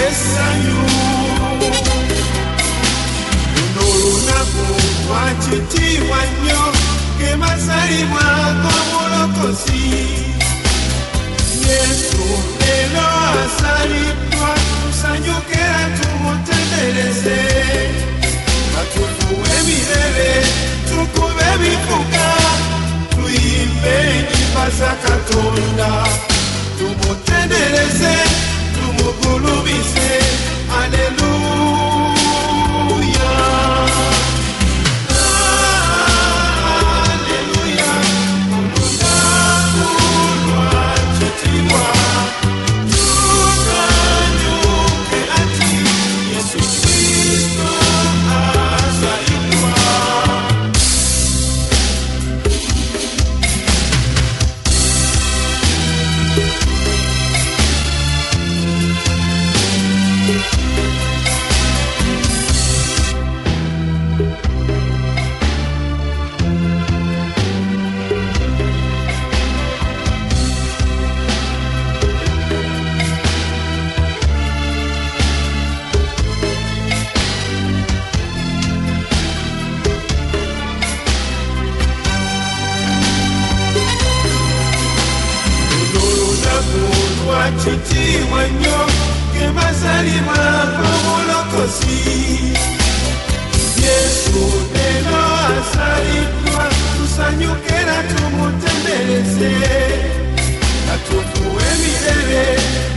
essanyu luno olunaku lwakitiibwa nnyo ge mazaalibwa g'omulokozi Yesu leero asaliddwa tusanyuke era tumutendereze katufuwe emirere tukube ebivuga tuyimbe ennyimba za Katonda tumutendereze tumugulumize aleluya aleluya olunaku lwakitiibwa tusanyuke ati Yesu Kristo azaliddwa kitiibwa nnyo ge mazaalibwa g'omulokozi Yesu leero asaliddwa tusanyuke era tumutendereze katufuwe emirere